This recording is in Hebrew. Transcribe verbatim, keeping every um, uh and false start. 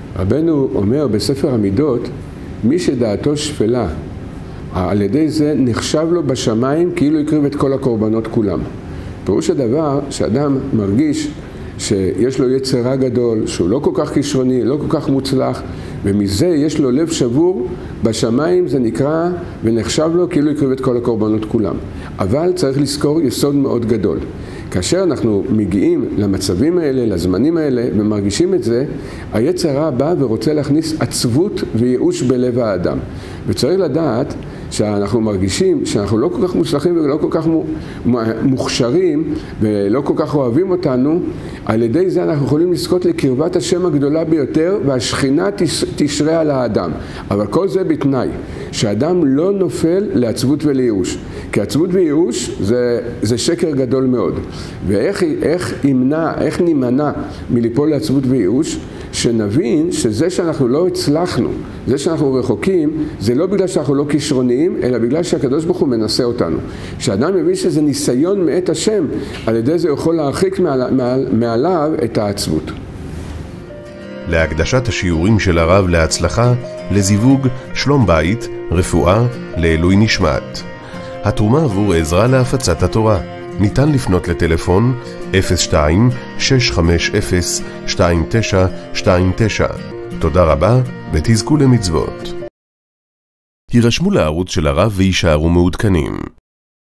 רבנו אומר בספר המידות, מי שדעתו שפלה, על ידי זה נחשב לו בשמיים כאילו יקריב את כל הקורבנות כולם. פירוש הדבר שאדם מרגיש שיש לו יצרה גדול, שהוא לא כל כך כישרוני, לא כל כך מוצלח, ומזה יש לו לב שבור, בשמיים זה נקרא ונחשב לו כאילו יקריב את כל הקורבנות כולם. אבל צריך לזכור יסוד מאוד גדול. כאשר אנחנו מגיעים למצבים האלה, לזמנים האלה, ומרגישים את זה, היצר הרע בא ורוצה להכניס עצבות וייאוש בלב האדם. וצריך לדעת שאנחנו מרגישים שאנחנו לא כל כך מוצלחים ולא כל כך מוכשרים ולא כל כך אוהבים אותנו, על ידי זה אנחנו יכולים לזכות לקרבת השם הגדולה ביותר, והשכינה תשרה על האדם. אבל כל זה בתנאי שאדם לא נופל לעצבות ולייאוש. כי עצבות וייאוש זה, זה שקר גדול מאוד. ואיך איך ימנע, איך נימנע מליפול לעצבות וייאוש? שנבין שזה שאנחנו לא הצלחנו, זה שאנחנו רחוקים, זה לא בגלל שאנחנו לא כישרוניים, אלא בגלל שהקדוש ברוך הוא מנסה אותנו. כשאדם מבין שזה ניסיון מאת השם, על ידי זה יכול להרחיק מעל, מעל, מעליו את העצבות. להקדשת השיעורים של הרב להצלחה, לזיווג, שלום בית, רפואה, לעילוי נשמת. התרומה עבור עזרה להפצת התורה. ניתן לפנות לטלפון אפס שתיים שש חמש אפס שתיים תשע שתיים תשע. תודה רבה ותזכו למצוות. הירשמו לערוץ של הרב וישארו מעודכנים.